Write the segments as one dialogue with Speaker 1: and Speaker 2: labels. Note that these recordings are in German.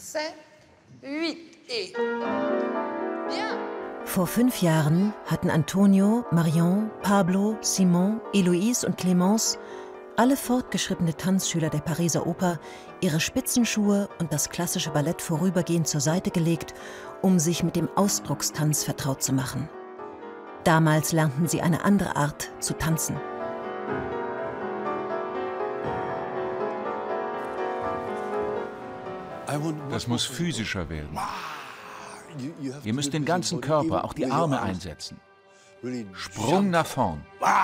Speaker 1: 7, 8 et... Bien.
Speaker 2: Vor 5 Jahren hatten Antonio, Marion, Pablo, Simon, Eloise und Clémence, alle fortgeschrittene Tanzschüler der Pariser Oper, ihre Spitzenschuhe und das klassische Ballett vorübergehend zur Seite gelegt, um sich mit dem Ausdruckstanz vertraut zu machen. Damals lernten sie eine andere Art zu tanzen.
Speaker 3: Das muss physischer werden. Ihr müsst den ganzen Körper, auch die Arme einsetzen. Sprung nach vorn.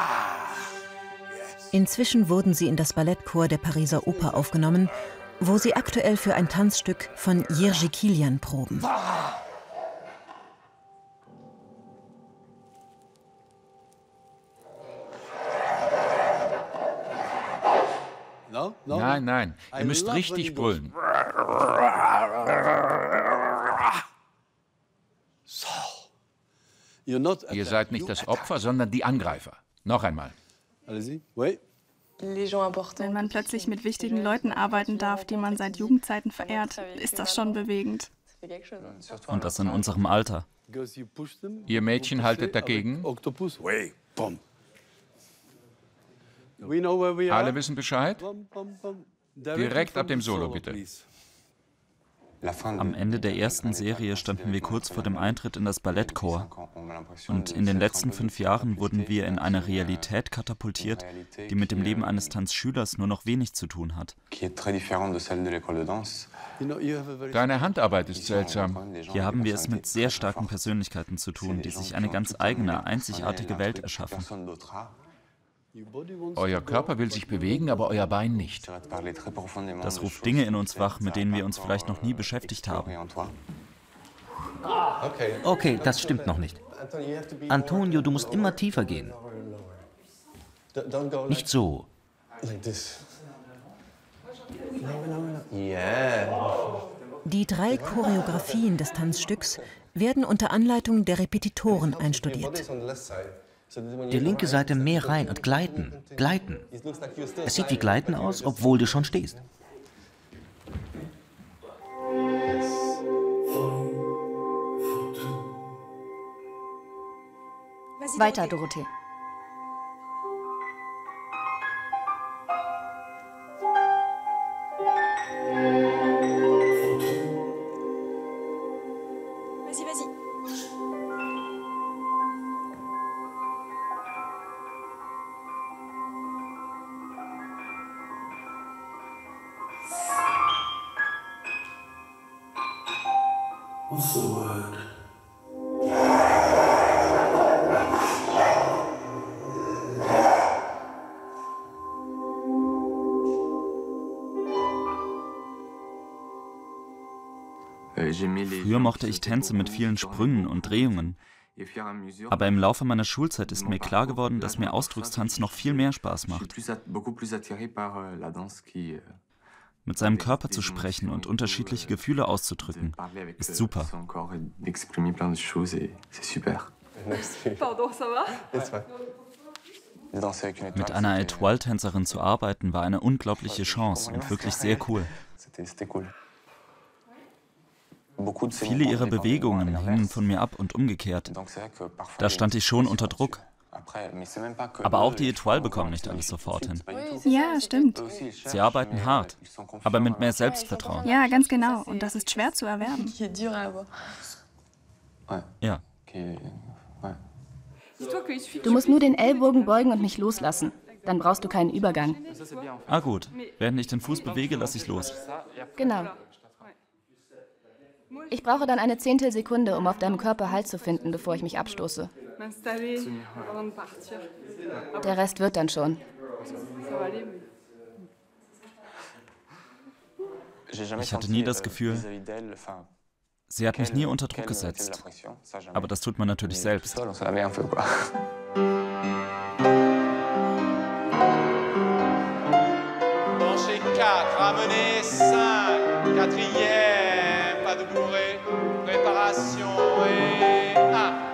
Speaker 2: Inzwischen wurden sie in das Ballettchor der Pariser Oper aufgenommen, wo sie aktuell für ein Tanzstück von Jiří Kylián proben.
Speaker 3: Nein, nein, ihr müsst richtig brüllen. Ihr seid nicht das Opfer, sondern die Angreifer. Noch einmal.
Speaker 4: Wenn man plötzlich mit wichtigen Leuten arbeiten darf, die man seit Jugendzeiten verehrt, ist das schon bewegend.
Speaker 5: Und das in unserem Alter.
Speaker 3: Ihr Mädchen haltet dagegen? Alle wissen Bescheid? Direkt ab dem Solo, bitte.
Speaker 5: Am Ende der ersten Serie standen wir kurz vor dem Eintritt in das Ballettchor. Und in den letzten 5 Jahren wurden wir in eine Realität katapultiert, die mit dem Leben eines Tanzschülers nur noch wenig zu tun hat.
Speaker 3: Deine Handarbeit ist seltsam.
Speaker 5: Hier haben wir es mit sehr starken Persönlichkeiten zu tun, die sich eine ganz eigene, einzigartige Welt erschaffen.
Speaker 3: Euer Körper will sich bewegen, aber euer Bein nicht.
Speaker 5: Das ruft Dinge in uns wach, mit denen wir uns vielleicht noch nie beschäftigt haben.
Speaker 6: Okay, das stimmt noch nicht. Antonio, du musst immer tiefer gehen. Nicht so.
Speaker 2: Die 3 Choreografien des Tanzstücks werden unter Anleitung der Repetitoren einstudiert.
Speaker 6: Die linke Seite mehr rein und gleiten. Gleiten. Es sieht wie Gleiten aus, obwohl du schon stehst.
Speaker 7: Weiter, Dorothee.
Speaker 5: Früher mochte ich Tänze mit vielen Sprüngen und Drehungen. Aber im Laufe meiner Schulzeit ist mir klar geworden, dass mir Ausdruckstanz noch viel mehr Spaß macht. Mit seinem Körper zu sprechen und unterschiedliche Gefühle auszudrücken, ist super. Mit einer Étoile-Tänzerin zu arbeiten, war eine unglaubliche Chance und wirklich sehr cool. Viele ihrer Bewegungen hingen von mir ab und umgekehrt. Da stand ich schon unter Druck. Aber auch die Étoile bekommen nicht alles sofort hin.
Speaker 4: Ja, stimmt.
Speaker 5: Sie arbeiten hart, aber mit mehr Selbstvertrauen.
Speaker 4: Ja, ganz genau. Und das ist schwer zu erwerben.
Speaker 5: Ja.
Speaker 7: Du musst nur den Ellbogen beugen und mich loslassen. Dann brauchst du keinen Übergang.
Speaker 5: Ah gut, während ich den Fuß bewege, lasse ich los.
Speaker 7: Genau. Ich brauche dann eine Zehntelsekunde, um auf deinem Körper Halt zu finden, bevor ich mich abstoße. Der Rest wird dann schon.
Speaker 5: Ich hatte nie das Gefühl, sie hat mich nie unter Druck gesetzt. Aber das tut man natürlich selbst.
Speaker 8: Danger 4, ramenez 5, quatrième, pas de bourrée, préparation et 1.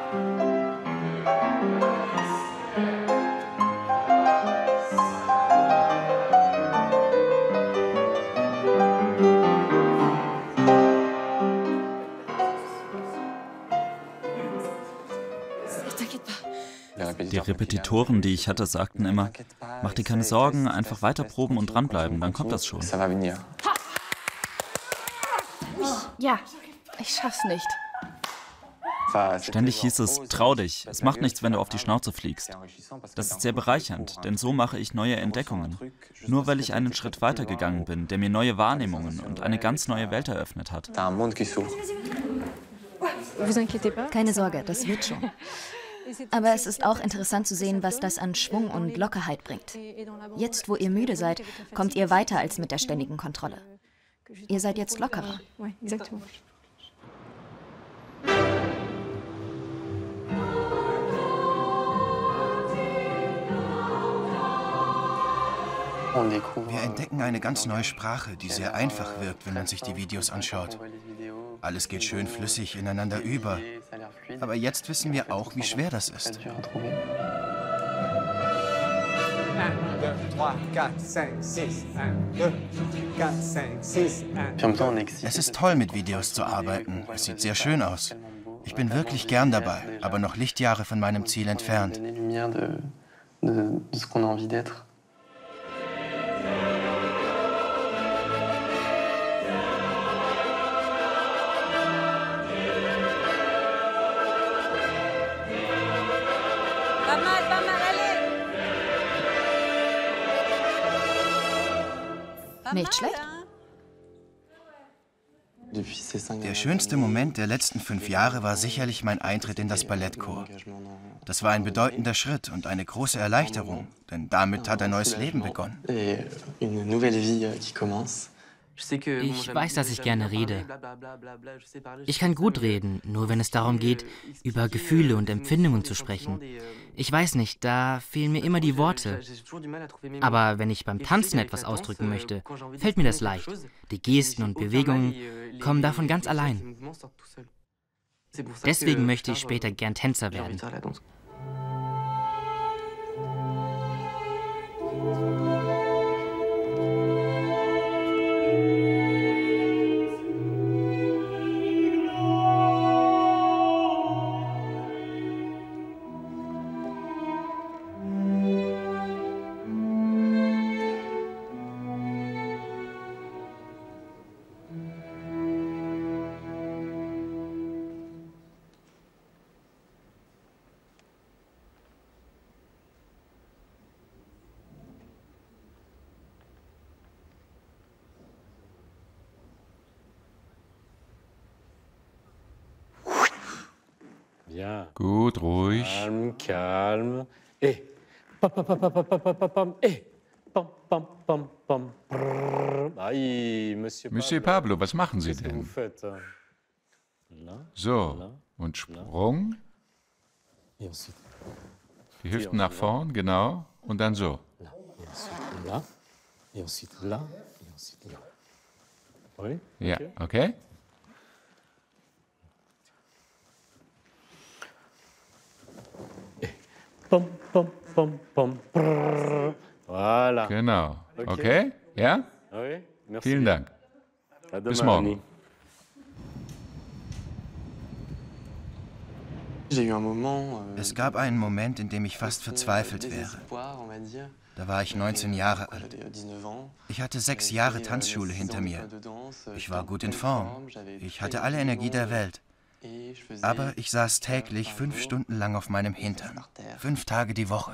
Speaker 5: Repetitoren, die ich hatte, sagten immer, mach dir keine Sorgen, einfach weiter proben und dranbleiben, dann kommt das schon.
Speaker 7: Ja, ich schaff's nicht.
Speaker 5: Ständig hieß es, trau dich, es macht nichts, wenn du auf die Schnauze fliegst. Das ist sehr bereichernd, denn so mache ich neue Entdeckungen. Nur weil ich einen Schritt weiter gegangen bin, der mir neue Wahrnehmungen und eine ganz neue Welt eröffnet hat.
Speaker 9: Keine Sorge, das wird schon. Aber es ist auch interessant zu sehen, was das an Schwung und Lockerheit bringt. Jetzt, wo ihr müde seid, kommt ihr weiter als mit der ständigen Kontrolle. Ihr seid jetzt lockerer.
Speaker 10: Wir entdecken eine ganz neue Sprache, die sehr einfach wirkt, wenn man sich die Videos anschaut. Alles geht schön flüssig ineinander über. Aber jetzt wissen wir auch, wie schwer das ist. Es ist toll, mit Videos zu arbeiten. Es sieht sehr schön aus. Ich bin wirklich gern dabei, aber noch Lichtjahre von meinem Ziel entfernt.
Speaker 9: Nicht schlecht.
Speaker 10: Der schönste Moment der letzten 5 Jahre war sicherlich mein Eintritt in das Ballettchor. Das war ein bedeutender Schritt und eine große Erleichterung, denn damit hat ein neues Leben begonnen.
Speaker 11: Ich weiß, dass ich gerne rede. Ich kann gut reden, nur wenn es darum geht, über Gefühle und Empfindungen zu sprechen. Ich weiß nicht, da fehlen mir immer die Worte. Aber wenn ich beim Tanzen etwas ausdrücken möchte, fällt mir das leicht. Die Gesten und Bewegungen kommen davon ganz allein. Deswegen möchte ich später gern Tänzer werden.
Speaker 3: Gut, ruhig.
Speaker 12: Calme, calme. Et. Pam, pam, pam, pam, pam, pam, pam, pam. Et. Pam, pam, pam, pam. Aïe,
Speaker 3: Monsieur Pablo, was machen Sie denn? So, und Sprung. Die Hüften nach vorn, genau. Und dann so. Ja, okay.
Speaker 12: Pom, pom, pom, pom, prrr. Voilà.
Speaker 3: Genau. Okay? Ja?
Speaker 12: Oui, merci.
Speaker 3: Vielen Dank. Bis morgen.
Speaker 10: Es gab einen Moment, in dem ich fast verzweifelt wäre. Da war ich 19 Jahre alt. Ich hatte 6 Jahre Tanzschule hinter mir. Ich war gut in Form. Ich hatte alle Energie der Welt. Aber ich saß täglich 5 Stunden lang auf meinem Hintern. 5 Tage die Woche.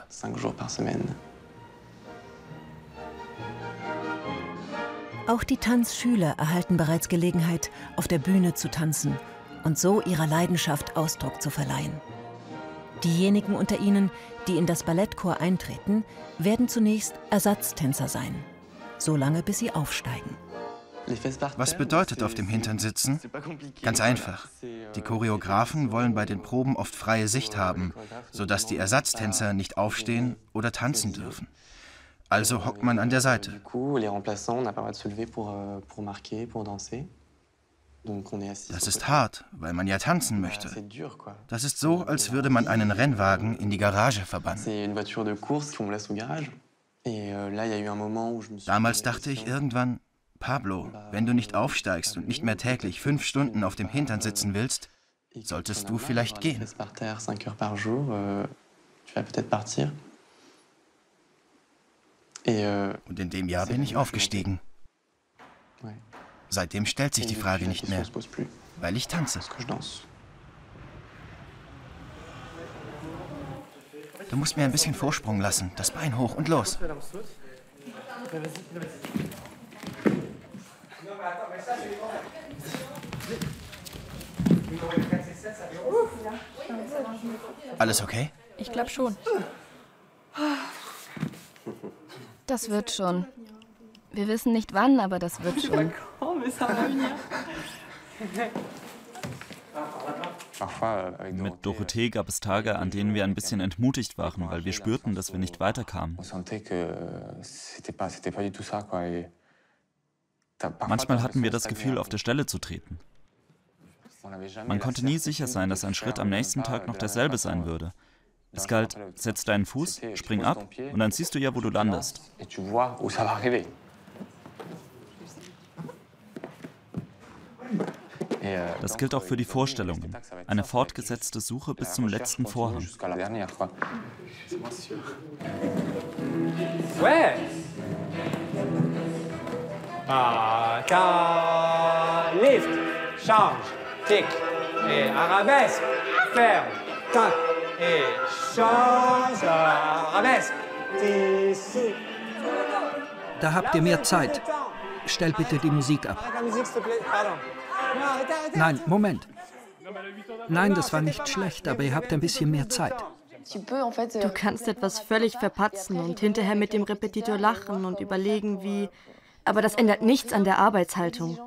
Speaker 2: Auch die Tanzschüler erhalten bereits Gelegenheit, auf der Bühne zu tanzen und so ihrer Leidenschaft Ausdruck zu verleihen. Diejenigen unter ihnen, die in das Ballettchor eintreten, werden zunächst Ersatztänzer sein, solange bis sie aufsteigen.
Speaker 10: Was bedeutet auf dem Hintern sitzen? Ganz einfach. Die Choreografen wollen bei den Proben oft freie Sicht haben, sodass die Ersatztänzer nicht aufstehen oder tanzen dürfen. Also hockt man an der Seite. Das ist hart, weil man ja tanzen möchte. Das ist so, als würde man einen Rennwagen in die Garage verbannen. Damals dachte ich irgendwann, Pablo, wenn du nicht aufsteigst und nicht mehr täglich 5 Stunden auf dem Hintern sitzen willst, solltest du vielleicht gehen. Und in dem Jahr bin ich aufgestiegen. Seitdem stellt sich die Frage nicht mehr, weil ich tanze. Du musst mir ein bisschen Vorsprung lassen. Das Bein hoch und los. Alles okay?
Speaker 7: Ich glaube schon. Das wird schon. Wir wissen nicht wann, aber das wird schon.
Speaker 5: Mit Dorothee gab es Tage, an denen wir ein bisschen entmutigt waren, weil wir spürten, dass wir nicht weiterkamen. Manchmal hatten wir das Gefühl, auf der Stelle zu treten. Man konnte nie sicher sein, dass ein Schritt am nächsten Tag noch derselbe sein würde. Es galt, setz deinen Fuß, spring ab und dann siehst du ja, wo du landest. Das gilt auch für die Vorstellungen. Eine fortgesetzte Suche bis zum letzten Vorhang.
Speaker 8: Lift, change, kick, et arabesque, ferme, tac, et change, arabesque, ici.
Speaker 13: Da habt ihr mehr Zeit. Stell bitte die Musik ab. Nein, Moment. Nein, das war nicht schlecht, aber ihr habt ein bisschen mehr Zeit.
Speaker 14: Du kannst etwas völlig verpatzen und hinterher mit dem Repetitor lachen und überlegen, wie... Aber das ändert nichts an der Arbeitshaltung.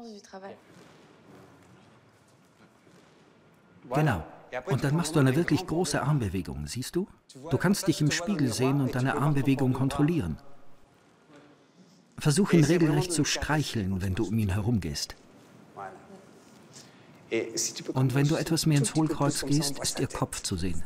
Speaker 13: Genau. Und dann machst du eine wirklich große Armbewegung, siehst du? Du kannst dich im Spiegel sehen und deine Armbewegung kontrollieren. Versuch ihn regelrecht zu streicheln, wenn du um ihn herumgehst. Und wenn du etwas mehr ins Hohlkreuz gehst, ist ihr Kopf zu sehen.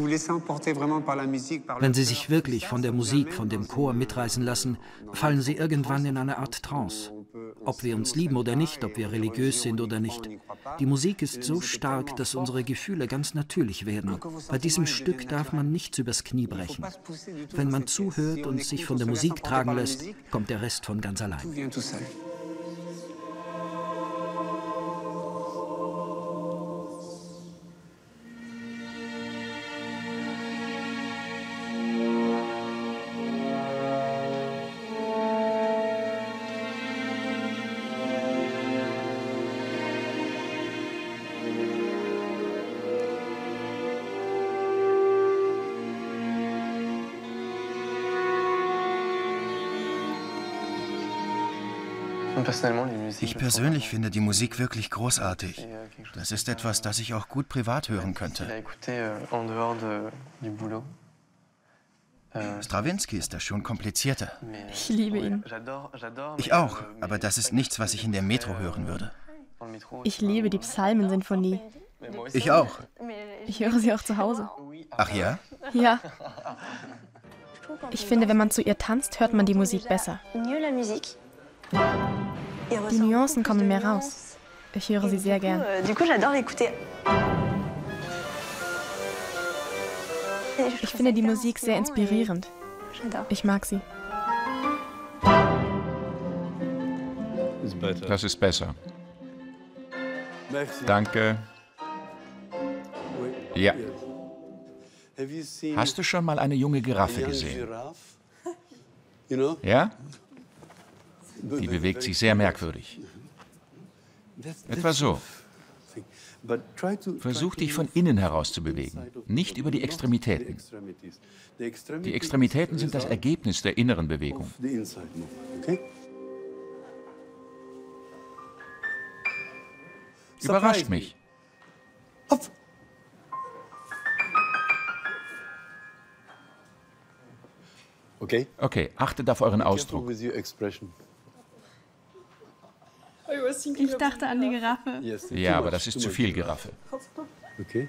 Speaker 13: Wenn sie sich wirklich von der Musik, von dem Chor mitreißen lassen, fallen sie irgendwann in eine Art Trance. Ob wir uns lieben oder nicht, ob wir religiös sind oder nicht. Die Musik ist so stark, dass unsere Gefühle ganz natürlich werden. Bei diesem Stück darf man nichts übers Knie brechen. Wenn man zuhört und sich von der Musik tragen lässt, kommt der Rest von ganz allein.
Speaker 10: Ich persönlich finde die Musik wirklich großartig. Das ist etwas, das ich auch gut privat hören könnte. Strawinsky ist da schon komplizierter.
Speaker 14: Ich liebe ihn.
Speaker 10: Ich auch, aber das ist nichts, was ich in der Metro hören würde.
Speaker 14: Ich liebe die Psalmensinfonie.
Speaker 10: Ich auch.
Speaker 14: Ich höre sie auch zu Hause.
Speaker 10: Ach ja?
Speaker 14: Ja. Ich finde, wenn man zu ihr tanzt, hört man die Musik besser. Die Nuancen kommen mehr raus. Ich höre sie sehr gern. Ich finde die Musik sehr inspirierend. Ich mag sie.
Speaker 3: Das ist besser. Danke. Ja. Hast du schon mal eine junge Giraffe gesehen? Ja? Die bewegt sich sehr merkwürdig. Etwa so. Versuch dich von innen heraus zu bewegen, nicht über die Extremitäten. Die Extremitäten sind das Ergebnis der inneren Bewegung. Überrascht mich. Okay, achtet auf euren Ausdruck.
Speaker 4: Ich dachte an die Giraffe.
Speaker 3: Ja, aber das ist zu viel Giraffe.
Speaker 12: Okay.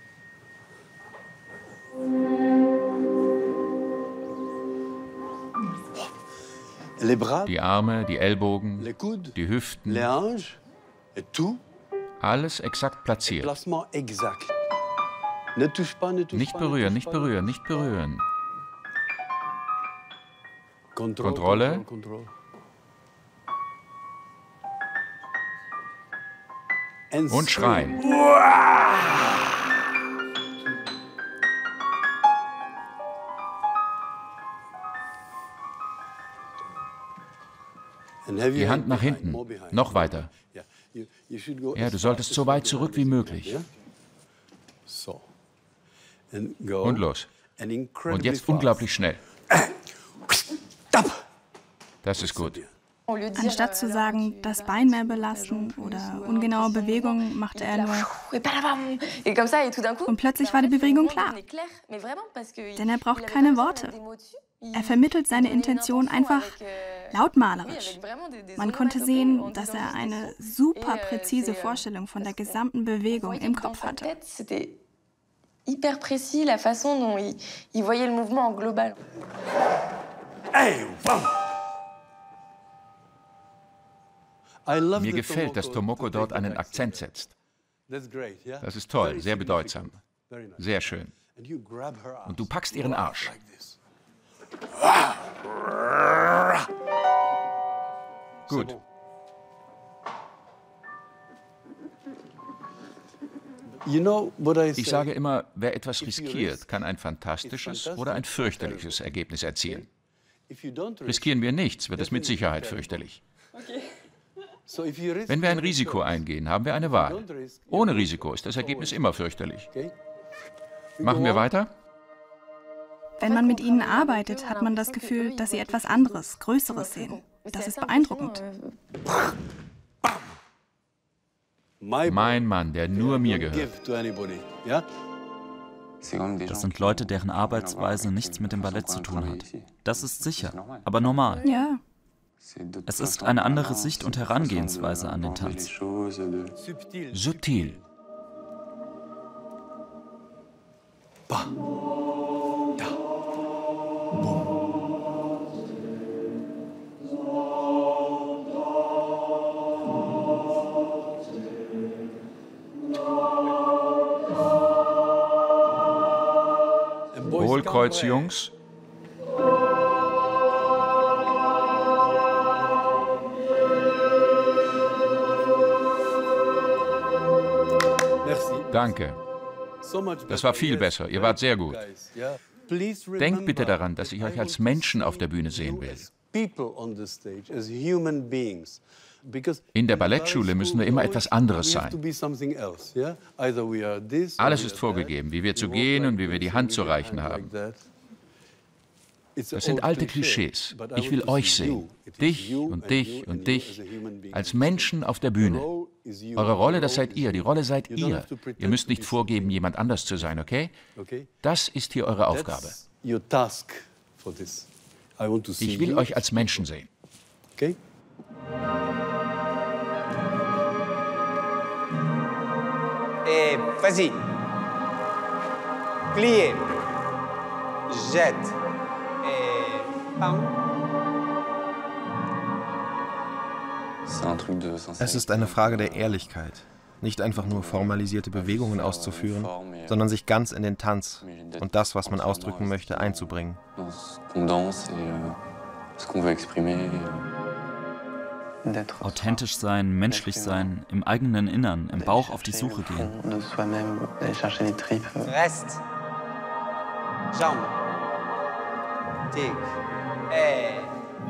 Speaker 3: Die Arme, die Ellbogen, die Hüften. Alles exakt platziert. Nicht berühren, nicht berühren, nicht berühren. Kontrolle. Und schreien. Die Hand nach hinten. Noch weiter. Ja, du solltest so weit zurück wie möglich. Und los. Und jetzt unglaublich schnell. Das ist gut.
Speaker 4: Anstatt zu sagen, das Bein mehr belasten oder ungenaue Bewegungen, machte er nur. Und plötzlich war die Bewegung klar. Denn er braucht keine Worte. Er vermittelt seine Intention einfach lautmalerisch. Man konnte sehen, dass er eine super präzise Vorstellung von der gesamten Bewegung im Kopf hatte.
Speaker 1: Hyper précis la façon dont il voyait le mouvement en global.
Speaker 3: Mir gefällt, dass Tomoko dort einen Akzent setzt. Das ist toll, sehr bedeutsam. Sehr schön. Und du packst ihren Arsch. Gut. Ich sage immer, wer etwas riskiert, kann ein fantastisches oder ein fürchterliches Ergebnis erzielen. Riskieren wir nichts, wird es mit Sicherheit fürchterlich. Wenn wir ein Risiko eingehen, haben wir eine Wahl. Ohne Risiko ist das Ergebnis immer fürchterlich. Machen wir weiter?
Speaker 4: Wenn man mit ihnen arbeitet, hat man das Gefühl, dass sie etwas anderes, Größeres sehen. Das ist beeindruckend.
Speaker 3: Mein Mann, der nur mir gehört.
Speaker 5: Das sind Leute, deren Arbeitsweise nichts mit dem Ballett zu tun hat. Das ist sicher, aber normal.
Speaker 4: Ja.
Speaker 5: Es ist eine andere Sicht und Herangehensweise an den Tanz.
Speaker 3: Subtil. Hohlkreuz, Jungs. Danke. Das war viel besser. Ihr wart sehr gut. Denkt bitte daran, dass ich euch als Menschen auf der Bühne sehen will. In der Ballettschule müssen wir immer etwas anderes sein. Alles ist vorgegeben, wie wir zu gehen und wie wir die Hand zu reichen haben. Das sind alte Klischees. Ich will euch sehen. Dich und dich und dich als Menschen auf der Bühne. Eure Rolle, das seid ihr. Die Rolle seid ihr. Ihr müsst nicht vorgeben, jemand anders zu sein, okay? Das ist hier eure Aufgabe. Ich will euch als Menschen sehen.
Speaker 8: Okay? Et vas-y. Plié. Jette. Et pam.
Speaker 10: Es ist eine Frage der Ehrlichkeit. Nicht einfach nur formalisierte Bewegungen auszuführen, sondern sich ganz in den Tanz und das, was man ausdrücken möchte, einzubringen.
Speaker 5: Authentisch sein, menschlich sein, im eigenen Innern, im Bauch auf die Suche gehen.
Speaker 8: Reste. Jambe. Tic. Et.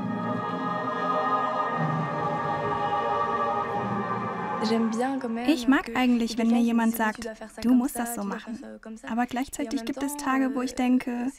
Speaker 4: Ich mag eigentlich, wenn mir jemand sagt, du musst das so machen. Aber gleichzeitig gibt es Tage, wo ich denke,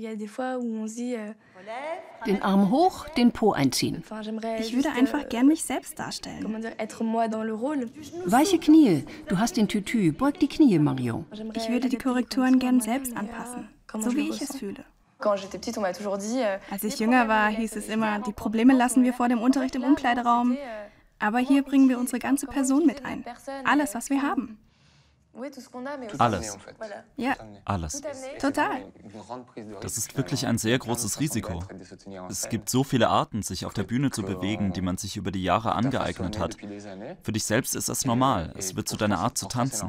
Speaker 15: den Arm hoch, den Po einziehen.
Speaker 4: Ich würde einfach gern mich selbst darstellen.
Speaker 15: Weiche Knie, du hast den Tütü, beug die Knie, Marion.
Speaker 4: Ich würde die Korrekturen gern selbst anpassen, so wie ich es fühle. Als ich jünger war, hieß es immer, die Probleme lassen wir vor dem Unterricht im Umkleideraum. Aber hier bringen wir unsere ganze Person mit ein. Alles, was wir haben.
Speaker 5: Alles.
Speaker 4: Ja,
Speaker 5: Alles.
Speaker 4: total.
Speaker 5: Das ist wirklich ein sehr großes Risiko. Es gibt so viele Arten, sich auf der Bühne zu bewegen, die man sich über die Jahre angeeignet hat. Für dich selbst ist das normal. Es wird zu deiner Art zu tanzen.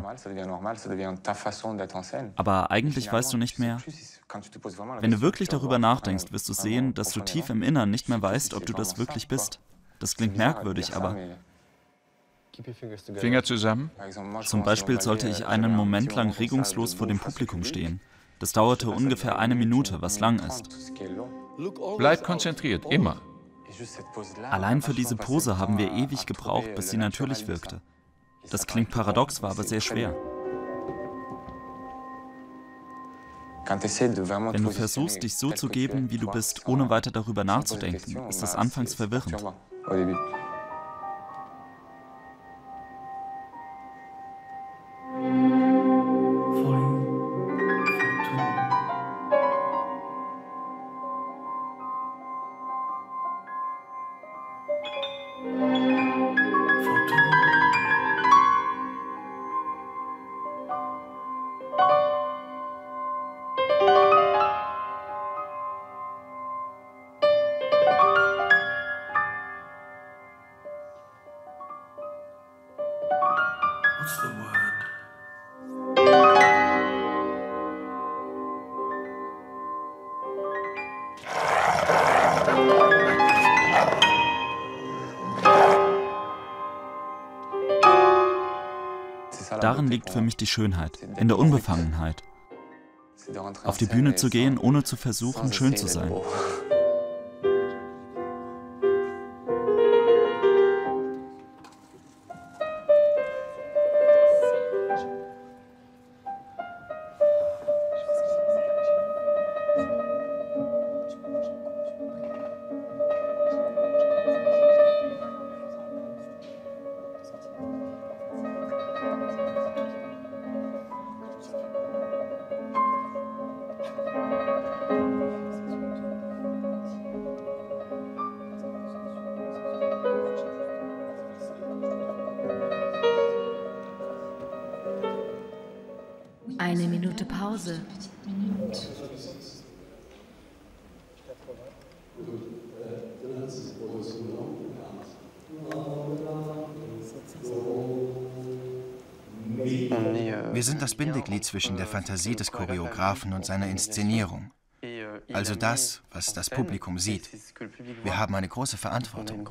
Speaker 5: Aber eigentlich weißt du nicht mehr. Wenn du wirklich darüber nachdenkst, wirst du sehen, dass du tief im Innern nicht mehr weißt, ob du das wirklich bist. Das klingt merkwürdig, aber...
Speaker 3: Finger zusammen.
Speaker 5: Zum Beispiel sollte ich einen Moment lang regungslos vor dem Publikum stehen. Das dauerte ungefähr 1 Minute, was lang ist.
Speaker 3: Bleib konzentriert, immer.
Speaker 5: Allein für diese Pose haben wir ewig gebraucht, bis sie natürlich wirkte. Das klingt paradox, war aber sehr schwer. Wenn du versuchst, dich so zu geben, wie du bist, ohne weiter darüber nachzudenken, ist das anfangs verwirrend. Darin liegt für mich die Schönheit, in der Unbefangenheit. Auf die Bühne zu gehen, ohne zu versuchen, schön zu sein.
Speaker 9: Eine Minute Pause.
Speaker 10: Wir sind das Bindeglied zwischen der Fantasie des Choreografen und seiner Inszenierung. Also das, was das Publikum sieht. Wir haben eine große Verantwortung.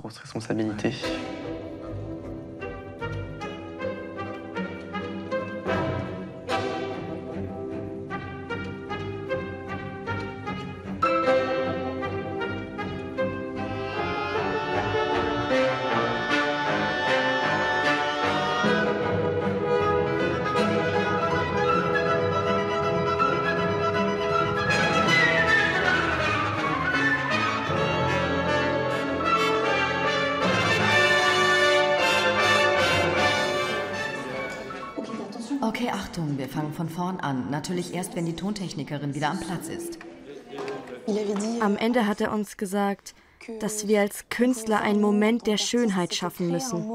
Speaker 9: Okay, Achtung, wir fangen von vorn an. Natürlich erst, wenn die Tontechnikerin wieder am Platz ist.
Speaker 14: Am Ende hat er uns gesagt, dass wir als Künstler einen Moment der Schönheit schaffen müssen.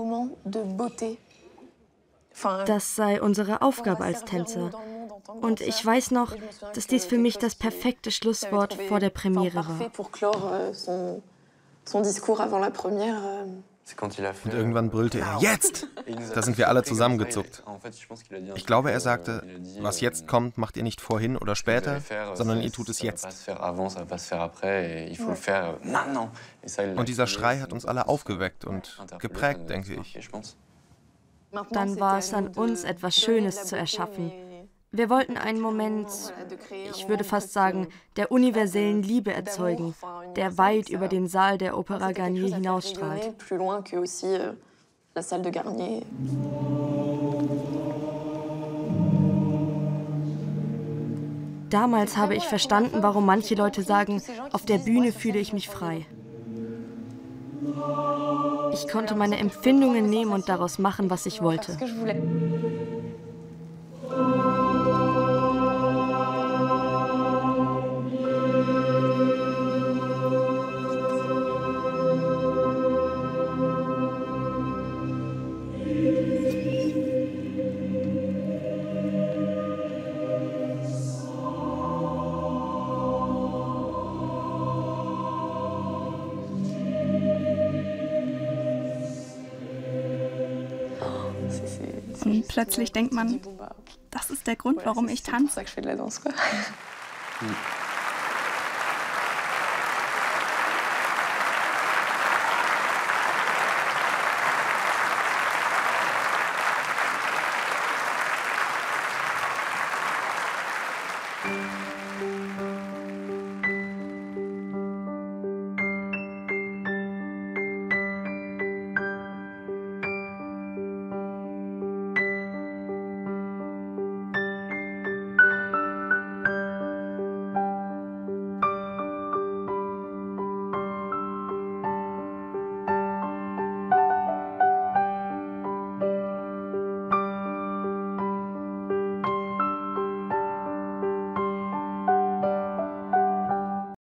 Speaker 14: Das sei unsere Aufgabe als Tänzer. Und ich weiß noch, dass dies für mich das perfekte Schlusswort vor der Premiere war.
Speaker 10: Und irgendwann brüllte er, jetzt! Da sind wir alle zusammengezuckt. Ich glaube, er sagte, was jetzt kommt, macht ihr nicht vorhin oder später, sondern ihr tut es jetzt. Und dieser Schrei hat uns alle aufgeweckt und geprägt, denke ich.
Speaker 14: Dann war es an uns, etwas Schönes zu erschaffen. Wir wollten einen Moment, ich würde fast sagen, der universellen Liebe erzeugen, der weit über den Saal der Opera Garnier hinausstrahlt. Damals habe ich verstanden, warum manche Leute sagen, auf der Bühne fühle ich mich frei. Ich konnte meine Empfindungen nehmen und daraus machen, was ich wollte.
Speaker 4: Und plötzlich denkt man, das ist der Grund, warum ich tanze.